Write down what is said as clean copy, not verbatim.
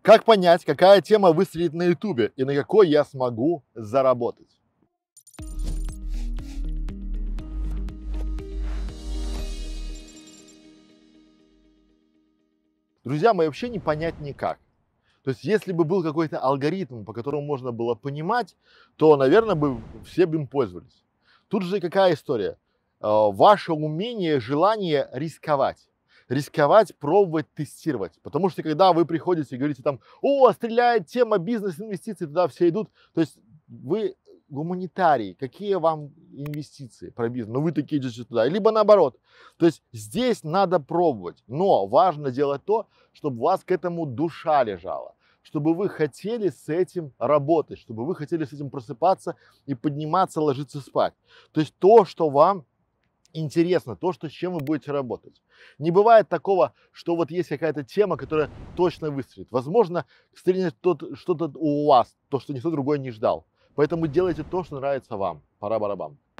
Как понять, какая тема выстрелит на YouTube и на какой я смогу заработать? Друзья мои, вообще не понять никак. То есть, если бы был какой-то алгоритм, по которому можно было понимать, то, наверное, бы все бы им пользовались. Тут же какая история? Ваше умение, желание рисковать. Рисковать, пробовать, тестировать. Потому что когда вы приходите и говорите там, о, стреляет тема бизнес, инвестиции, туда все идут. То есть вы гуманитарий, какие вам инвестиции про бизнес? Ну вы такие идете туда. Либо наоборот. То есть здесь надо пробовать. Но важно делать то, чтобы у вас к этому душа лежала, чтобы вы хотели с этим работать, чтобы вы хотели с этим просыпаться и подниматься, ложиться спать. То есть то, что вам интересно, то, что, с чем вы будете работать. Не бывает такого, что вот есть какая-то тема, которая точно выстрелит. Возможно, стрельнет что-то у вас, то, что никто другой не ждал. Поэтому делайте то, что нравится вам. Пора барабан.